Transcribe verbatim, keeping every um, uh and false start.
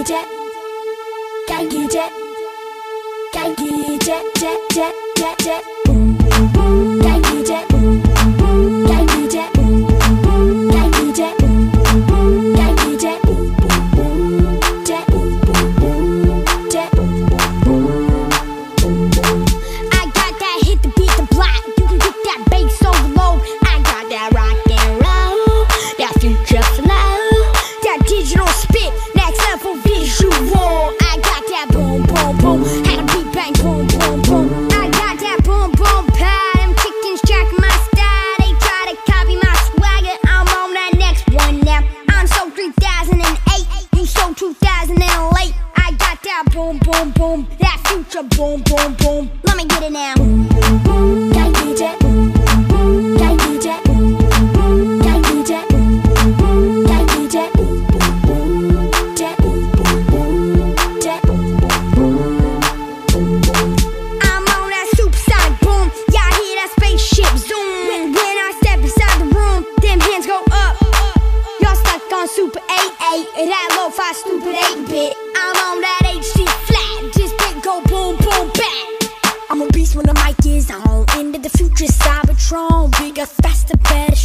jet, Yankee jet, Yankee jet, jet, jet, jet, jet, boom, boom, boom, Yankee jet, boom, boom, boom, Yankee jet, boom, boom, Yankee jet, boom, boom, Yankee jet, boom, boom, boom, jet, boom, boom, boom, jet, boom, boom, boom, boom. I got that hit to beat the block. You can get that bass overload. I got that rock and roll, that future flow, that digital spit, next level visual. I got that boom, boom, boom, had a beat bang, boom, boom, boom. I got that boom, boom, pow. Them chickens jacking my style. They try to copy my swagger. I'm on that next one now. I'm so three thousand eight, you so two thousand eight. I got that boom, boom, boom, that future boom, boom, boom. Let me get it now. Boom, boom, boom, Yankee jet, boom, boom, boom, Yankee jet, boom, boom, boom, Yankee jet, boom, boom, boom, Yankee jet, boom, boom, boom, jet, boom, boom, boom, jet, boom, boom, boom, boom, boom. I'm on that supersonic boom. Y'all hear that spaceship zoom. When, when I step inside the room, them hands go up. Y'all stuck on Super eight eight, that lo-fi stupid eight bit. I'm on that H D flat, this big go boom, boom, back. I'm a beast when the mic is on. Into the future, Cybertron. Bigger, faster, better,